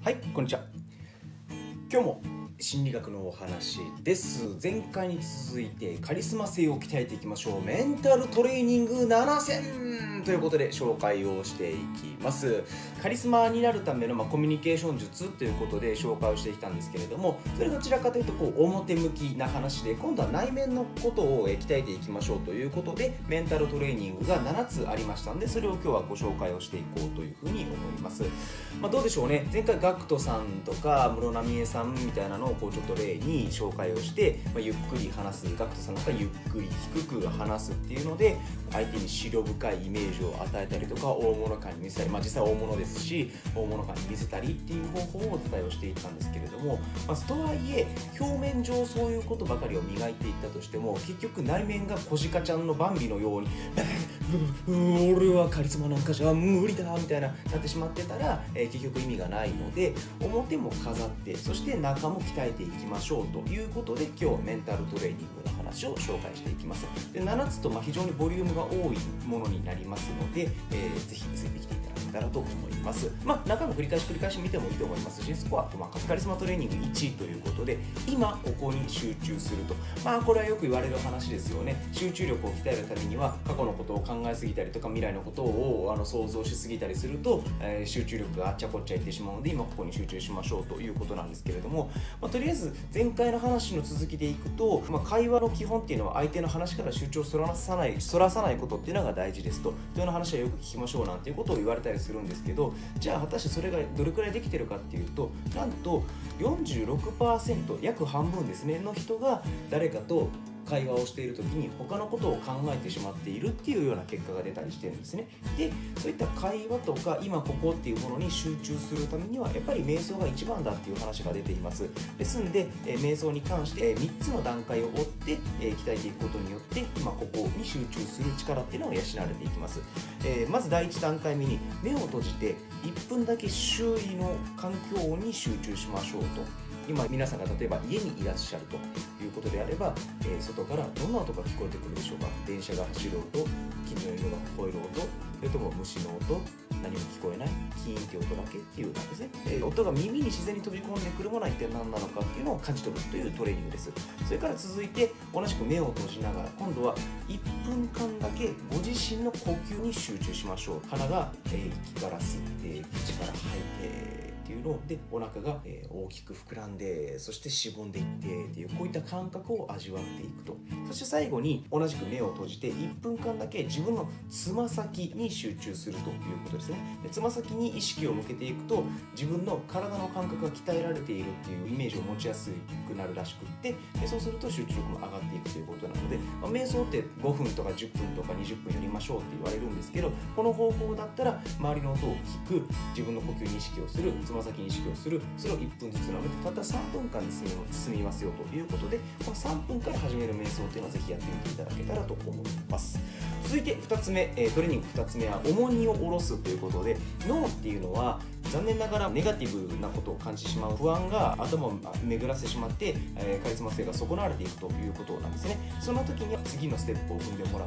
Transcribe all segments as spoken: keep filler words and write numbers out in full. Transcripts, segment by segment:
はい、こんにちは。今日も心理学のお話です。前回に続いてカリスマ性を鍛えていきましょう。メンタルトレーニングななせんということで紹介をしていきます。カリスマになるための、まあ、コミュニケーション術ということで紹介をしてきたんですけれども、それどちらかというとこう表向きな話で、今度は内面のことを鍛えていきましょうということで、メンタルトレーニングがななつありましたので、それを今日はご紹介をしていこうというふうに思います。まあ、どうでしょうね。前回ガクトさんとか室奈美恵さんみたいなのをこうちょっと例に紹介をして、まあ、ゆっくり話す、ガクトさんなんかゆっくり低く話すっていうので、相手に思慮深いイメージを与えたりとか、大物感に見せたり、まあ、実際大物ですし大物感に見せたりっていう方法をお伝えをしていったんですけれども、まあ、とはいえ表面上そういうことばかりを磨いていったとしても、結局内面が小鹿ちゃんのバンビのように俺はカリスマなんかじゃ無理だみたいななってしまってたら、えー、結局意味がないので、表も飾って、そして中も鍛えていきましょうということで、今日はメンタルトレーニングの話を紹介していきます。でななつとまあ非常にボリュームが多いものになりますので、えー、ぜひついてきていただけたらと思います。まあ、中も繰り返し繰り返し見てもいいと思いますし、そこはまあカリスマトレーニングいちいということで、今ここに集中すると、まあこれはよく言われる話ですよね。集中力を鍛えるためには、過去のことを考えすぎたりとか、未来のことをあの想像しすぎたりすると、えー、集中力があっちゃこっちゃいってしまうので、今ここに集中しましょうということなんですけれども、まあ、とりあえず前回の話の続きでいくと、まあ、会話の基本っていうのは相手の話から集中をそらさないそらさないことっていうのが大事ですと、人の話はよく聞きましょうなんていうことを言われたりするんですけど、じゃあ果たしてそれがどれくらいできてるかっていうと、なんと よんじゅうろくパーセント、 約半分ですねの人が誰かと会話をしている時に他のことを考えてしまっているっていうような結果が出たりしてるんですね。でそういった会話とか今ここっていうものに集中するためには、やっぱり瞑想が一番だっていう話が出ています。ですんで、えー、瞑想に関して、えー、みっつの段階を追って、えー、鍛えていくことによって、今ここに集中する力っていうのが養われていきます。えー、まずだいいち段階目に目を閉じていっぷんだけ周囲の環境に集中しましょうと。今皆さんが例えば家にいらっしゃるということであれば、えー、外からどんな音が聞こえてくるでしょうか。電車が走る音、近所の犬が吠える音、それとも虫の音、何も聞こえないキーンって音だけっていうなんですね。えー、音が耳に自然に飛び込んでくるものは一体何なのかっていうのを感じ取るというトレーニングです。それから続いて同じく目を閉じながら、今度はいっぷんかんだけご自身の呼吸に集中しましょう。鼻が、えー、息から吸って口から吐いてっていうので、お腹が、えー、大きく膨らんで、そしてしぼんでいってっていう、こういった感覚を味わっていくと。そして最後に同じく目を閉じていっぷんかんだけ自分のつま先に集中するということですね。でつま先に意識を向けていくと、自分の体の感覚が鍛えられているっていうイメージを持ちやすくなるらしくって、でそうすると集中力も上がっていくということなので、まあ、瞑想ってごふんとかじゅっぷんとかにじゅっぷんやりましょうって言われるんですけど、この方法だったら周りの音を聞く、自分の呼吸に意識をする、つま先に意識をする、それをいっぷんずつなのでたったさんぷんかんで済みますよということで、このさんぷんから始める瞑想というのはぜひやってみていただけたらと思います。続いてふたつめ、トレーニングふたつめは重荷を下ろすということで、脳っていうのは残念ながらネガティブなことを感じてしまう不安が頭を巡らせてしまって、えー、カリスマ性が損なわれていくということなんですね。その時には次のステップを踏んでもらって、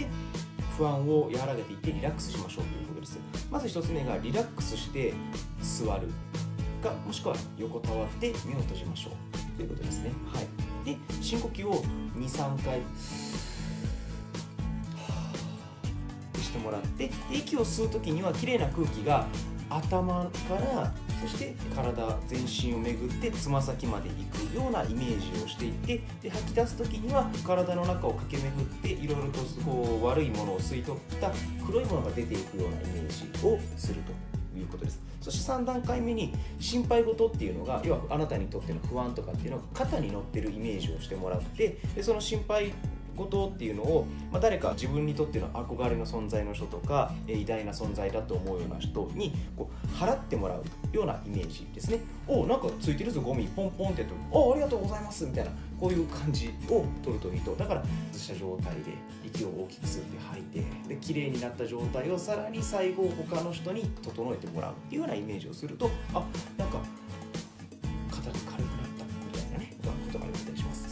不安を和らげていってリラックスしましょうということです。まずひとつめがリラックスして座るか、もしくは横たわって目を閉じましょうということですね。はい、で深呼吸をにさんかいしてもらって、息を吸う時にはきれいな空気が頭から、そして体全身を巡ってつま先まで行くようなイメージをしていって、で吐き出す時には体の中を駆け巡っていろいろとこう悪いものを吸い取った黒いものが出ていくようなイメージをするということです。そしてさん段階目に心配事っていうのが、要はあなたにとっての不安とかっていうのが肩に乗ってるイメージをしてもらって、でその心配ことっていうのを、まあ、誰か自分にとっての憧れの存在の人とか、えー、偉大な存在だと思うような人にこう払ってもらうようなイメージですね。お、なんかついてるぞゴミ、ポンポンってやってお、ありがとうございますみたいな、こういう感じを取るといいと。だからした状態で息を大きく吸って吐いて、で綺麗になった状態をさらに最後他の人に整えてもらうっていうようなイメージをすると、あ、なんか肩が軽くなったみたいなねことが言ったりします。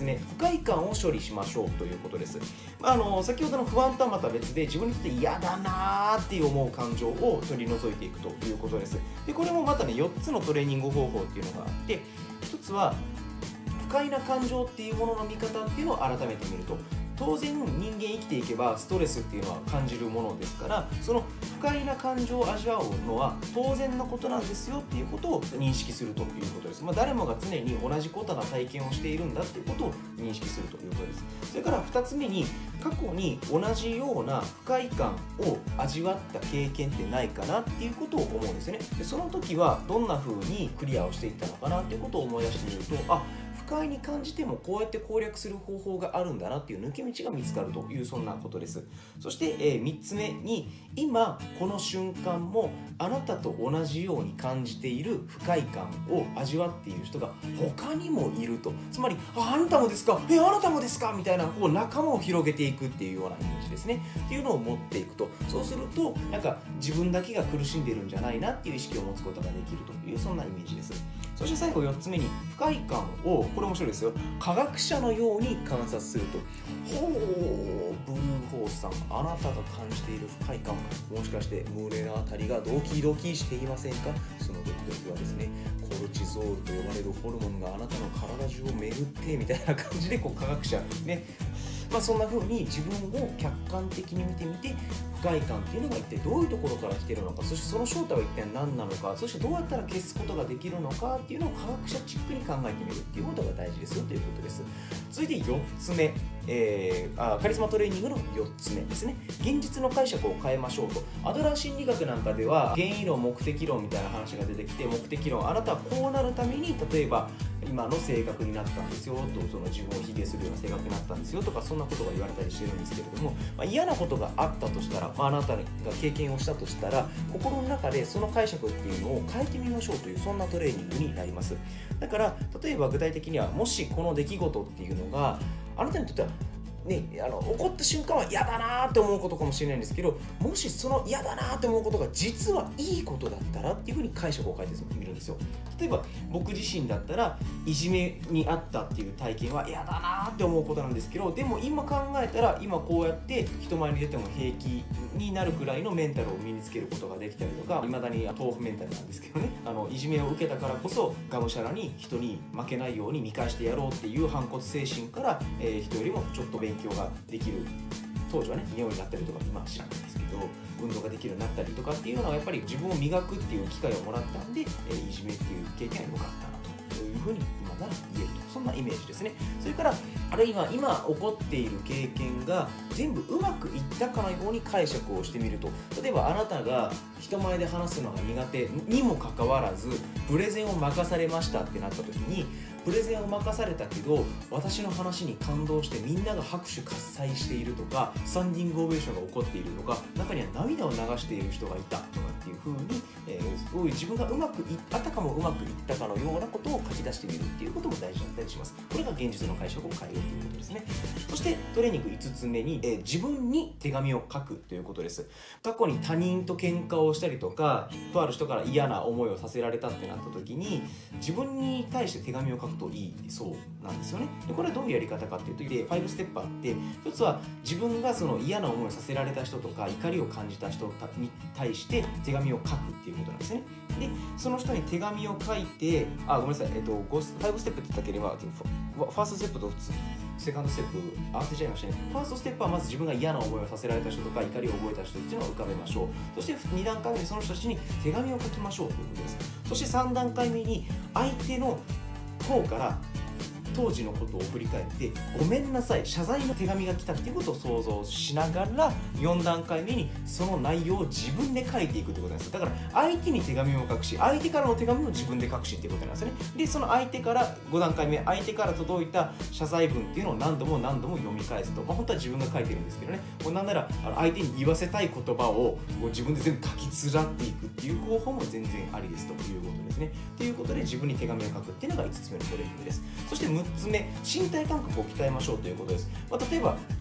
つめ、不快感を処理しましょうということです。まあ、あの先ほどの不安とはまた別で、自分にとって嫌だなーっていう思う感情を取り除いていくということです。でこれもまたね、よっつのトレーニング方法っていうのがあって、ひとつは不快な感情っていうものの見方っていうのを改めてみると、当然人間生きていけばストレスっていうのは感じるものですから、その不快な感情を味わうのは当然のことなんですよっていうことを認識するということです。まあ、誰もが常に同じことな体験をしているんだっていうことを認識するということです。それからふたつめに、過去に同じような不快感を味わった経験ってないかなっていうことを思うんですよね。でその時はどんな風にクリアをしていったのかなっていうことを思い出してみると、あ、不快に感じてもこうやって攻略する方法があるんだなっていう抜け道が見つかるという、そんなことです。そして、えー、みっつめに、今この瞬間もあなたと同じように感じている不快感を味わっている人が他にもいると。つまり、あ、あなたもですか、えあなたもですかみたいな、こう仲間を広げていくっていうようなイメージですねっていうのを持っていくと、そうするとなんか自分だけが苦しんでるんじゃないなっていう意識を持つことができるという、そんなイメージです。そして最後よっつめに、不快感を、これ面白いですよ、科学者のように観察すると。ほう、ブルーホースさん、あなたが感じている不快感、もしかして胸のあたりがドキドキしていませんか？そのドキドキはですね、コルチゾールと呼ばれるホルモンがあなたの体中を巡ってみたいな感じで、こう科学者ね、まあ、そんな風に自分を客観的に見てみて、不快感っていうのが一体どういうところから来ているのか、そしてその正体は一体何なのか、そしてどうやったら消すことができるのかっていうのを科学者チックに考えてみるっていうことが大事ですよということです。続いてよっつめ、えー、あカリスマトレーニングのよっつめですね。現実の解釈を変えましょうと。アドラー心理学なんかでは原因論、目的論みたいな話が出てきて、目的論、あなたはこうなるために例えば今の性格になったんですよと、その自分を卑下するような性格になったんですよとか、そんなことが言われたりしてるんですけれども、まあ、嫌なことがあったとしたら、まあ、あなたが経験をしたとしたら、心の中でその解釈っていうのを変えてみましょうという、そんなトレーニングになります。だから例えば具体的には、もしこの出来事っていうのがあなたにとってはね、あの起こった瞬間は嫌だなーって思うことかもしれないんですけど、もしその嫌だなーって思うことが実はいいことだったらっていうふうに解釈を変えてみるんですよ。例えば僕自身だったら、いじめにあったっていう体験は嫌だなーって思うことなんですけど、でも今考えたら、今こうやって人前に出ても平気になるくらいのメンタルを身につけることができたりとか、いまだに豆腐メンタルなんですけどね、あのいじめを受けたからこそがむしゃらに人に負けないように見返してやろうっていう反骨精神から、えー、人よりもちょっと勉強ができる、当時はねにおいになったりとか、今は知らないんですけど、運動ができるようになったりとかっていうのは、やっぱり自分を磨くっていう機会をもらったんで、えー、いじめっていう経験は良かったなというふうに今なら言えると、そんなイメージですね。それから、あるいは今起こっている経験が全部うまくいったかのように解釈をしてみると、例えばあなたが人前で話すのが苦手にもかかわらずプレゼンを任されましたってなった時に、プレゼンを任されたけど私の話に感動してみんなが拍手喝采しているとか、スタンディングオベーションが起こっているとか、中には涙を流している人がいたとかっていう風に、えー、すごい自分がうまくいあたかもうまくいったかのようなことを書き出してみるっていうことも大事だったりします。これが現実の解釈を変えるということですね。そしてトレーニングいつつめに、えー、自分に手紙を書くということです。過去に他人と喧嘩をしたりとか、とある人から嫌な思いをさせられたってなった時に、自分に対して手紙を書くといいそうなんですよね。でこれはどういうやり方かっていうと、でごステップあって、一つは自分がその嫌な思いをさせられた人とか怒りを感じた人に対して手紙を書くっていうことなんですね。でその人に手紙を書いて、あごめんなさい、えっとごステップって言ったければ、ファーストステップと普通セカンドステップ合わせちゃいましたね。ファーストステップはまず自分が嫌な思いをさせられた人とか怒りを覚えた人っていうのを浮かべましょう。そしてに段階目にその人たちに手紙を書きましょうということです。そしてさん段階目に相手の方から当時のことを振り返ってごめんなさい、謝罪の手紙が来たっていうことを想像しながら、よん段階目にその内容を自分で書いていくってことなんです。だから相手に手紙を書くし、相手からの手紙も自分で書くしっていうことなんですね。でその相手からご段階目、相手から届いた謝罪文っていうのを何度も何度も読み返すと、まあ、本当は自分が書いてるんですけどね、もうなんならあの相手に言わせたい言葉をもう自分で全部書き連っていくっていう方法も全然ありですということですね。ということで自分に手紙を書くっていうのがいつつめのトレーニングです。そしてむっつめ、身体感覚を鍛えましょうということです。まあ、例えば不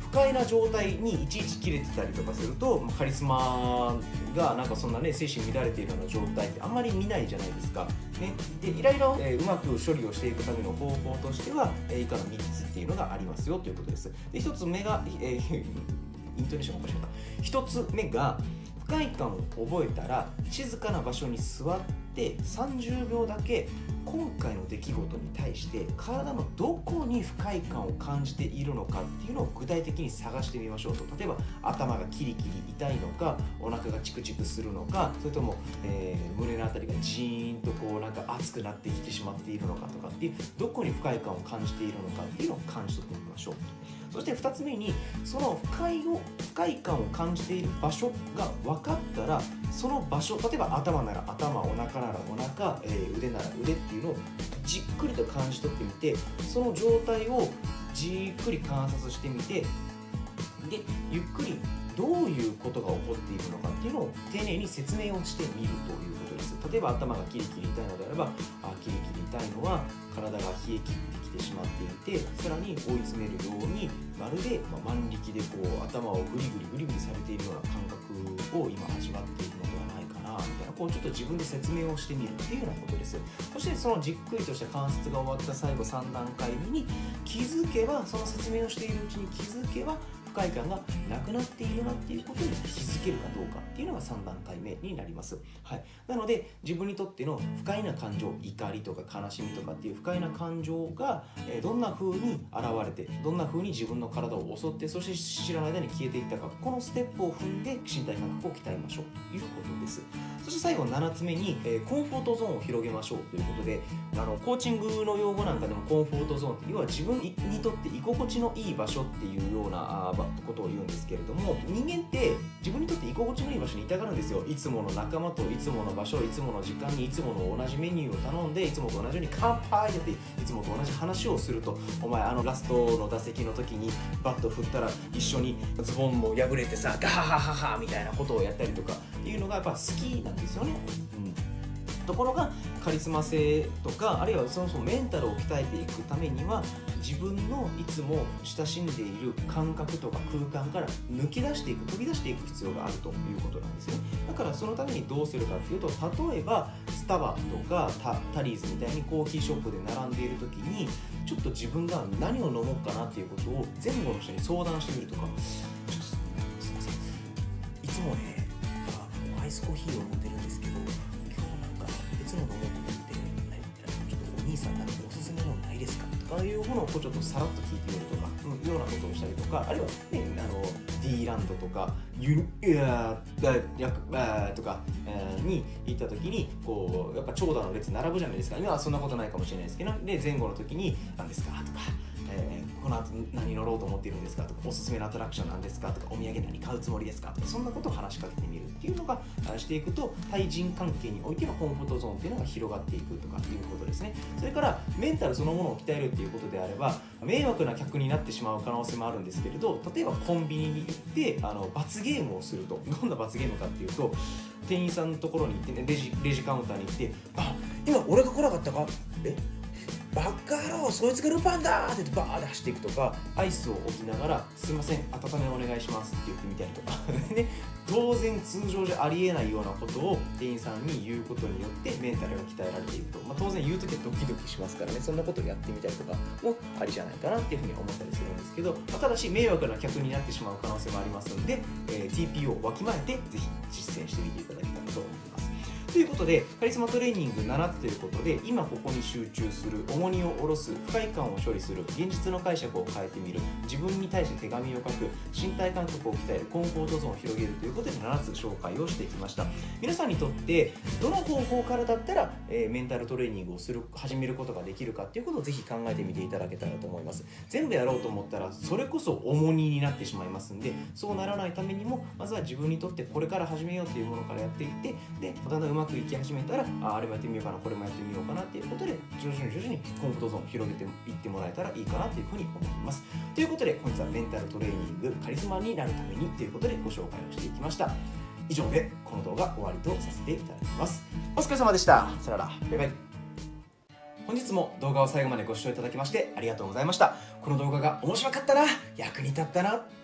快な状態にいちいち切れてたりとかすると、カリスマがなんかそんなね精神乱れているような状態ってあんまり見ないじゃないですか。ね、でイライラを、えー、うまく処理をしていくための方法としては、えー、以下のみっつっていうのがありますよということです。でひとつめが、えー、イントネーションおかしかった。ひとつめが不快感を覚えたら静かな場所に座ってさんじゅうびょうだけ今回の出来事に対して体のどこに不快感を感じているのかっていうのを具体的に探してみましょうと。例えば頭がキリキリ痛いのか、お腹がチクチクするのか、それとも、えー、胸のあたりがジーンとこうなんか熱くなってきてしまっているのかとかっていう、どこに不快感を感じているのかっていうのを感じ取ってみましょう。そしてふたつめに、その不快を不快感を感じている場所が分かったら、その場所、例えば頭なら頭、お腹ならお腹、えー、腕なら腕っていうのをじっくりと感じ取ってみて、その状態をじっくり観察してみて、でゆっくりどういうことが起こっているのかっていうのを丁寧に説明をしてみるということです。例えば頭がキリキリ痛いのであれば、あキリキリ痛いのは体が冷え切ってきてしまっていて、さらに追い詰めるようにまるで、まあ、万力でこう頭をグリグリグリグリされているような感覚を今味わっているのではないかなみたいな、こうちょっと自分で説明をしてみるっていうようなことです。そしてそのじっくりとした観察が終わった最後さんだんかいめに気づけば、その説明をしているうちに気づけば不快感がなくなっているなっていうことに気づけるかどうかっていうのがさんだんかいめになります。はい、なので自分にとっての不快な感情、怒りとか悲しみとかっていう不快な感情がどんな風に現れて、どんな風に自分の体を襲って、そして知らない間に消えていったか、このステップを踏んで身体感覚を鍛えましょうということです。そして最後ななつめに、えー、コンフォートゾーンを広げましょうということで、あのコーチングの用語なんかでもコンフォートゾーンって要は自分にとって居心地のいい場所っていうようなことを言うんですけれども、人間って自分にとって居心地のいい場所にいたがるんですよ。いつもの仲間といつもの場所、いつもの時間にいつもの同じメニューを頼んで、いつもと同じように乾杯っていつもと同じ話をすると、お前あのラストの打席の時にバット振ったら一緒にズボンも破れてさガハハハハみたいなことをやったりとかっていうのがやっぱ好きなんですよね。うんところがカリスマ性とか、あるいはそもそもメンタルを鍛えていくためには、自分のいつも親しんでいる感覚とか空間から抜き出していく、飛び出していく必要があるということなんですね。だからそのためにどうするかっていうと、例えばスタバとか タ, タリーズみたいにコーヒーショップで並んでいる時に、ちょっと自分が何を飲もうかなっていうことを前後の人に相談してみるとか、ちょっとすいません、いつもねあのアイスコーヒーを飲んでるんですけど、別の飲もうと思って、ちょっとお兄さんなんかおすすめのないですかとかいうものをちょっとさらっと聞いてみるとか、うん、ようなことをしたりとか、あるいは、ね、あの D ランドとかユニアーとか、えー、に行った時にこうやっぱ長蛇の列並ぶじゃないですか。今はそんなことないかもしれないですけど、で前後の時に何ですかとか、えー、この後何乗ろうと思っているんですかとか、おすすめのアトラクションなんですかとか、お土産何買うつもりですかとか、そんなことを話しかけてみるっていうのがしていくと、対人関係においてのコンフォートゾーンっていうのが広がっていくとかっていうことですね。それからメンタルそのものを鍛えるっていうことであれば、迷惑な客になってしまう可能性もあるんですけれど、例えばコンビニに行ってあの罰ゲームをすると、どんな罰ゲームかっていうと、店員さんのところに行ってね、レジ、レジカウンターに行って、あ、今俺が来なかったか、えバカ野郎そいつがルパンだーって言ってバーって走っていくとか、アイスを置きながらすいません温めお願いしますって言ってみたりとかね、当然通常じゃありえないようなことを店員さんに言うことによってメンタルが鍛えられていると、まあ、当然言うときはドキドキしますからね、そんなことをやってみたりとかもありじゃないかなっていうふうに思ったりするんですけど、まあ、ただし迷惑な客になってしまう可能性もありますので、えー、ティーピーオー をわきまえてぜひ実践してみていただきたいと思います。ということで、カリスマトレーニングななつということで、今ここに集中する、重荷を下ろす、不快感を処理する、現実の解釈を変えてみる、自分に対して手紙を書く、身体感覚を鍛える、コンフォートゾーンを広げるということでななつ紹介をしてきました。皆さんにとってどの方法からだったら、えー、メンタルトレーニングをする始めることができるかということをぜひ考えてみていただけたらと思います。全部やろうと思ったらそれこそ重荷になってしまいますんで、そうならないためにもまずは自分にとってこれから始めようというものからやっていって、でだんだんうまくいき始めたら、あ, あれもやってみようかな、これもやってみようかなっていうことで、徐々に徐々にコンフォートゾーンを広げていってもらえたらいいかなというふうに思います。ということで本日はメンタルトレーニングカリスマになるためにということでご紹介をしていきました。以上でこの動画終わりとさせていただきます。お疲れ様でした。さよなら、バイバイ。本日も動画を最後までご視聴いただきましてありがとうございました。この動画が面白かったな、役に立ったな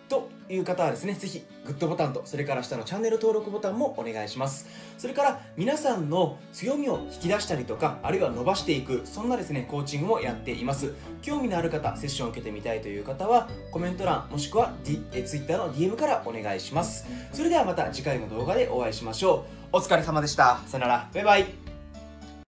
という方はですね、ぜひグッドボタンと、それから下のチャンネル登録ボタンもお願いします。それから皆さんの強みを引き出したりとか、あるいは伸ばしていく、そんなですねコーチングもやっています。興味のある方、セッションを受けてみたいという方はコメント欄もしくは、D、え Twitter の ディーエム からお願いします。それではまた次回の動画でお会いしましょう。お疲れ様でした。さよなら。バイバイ。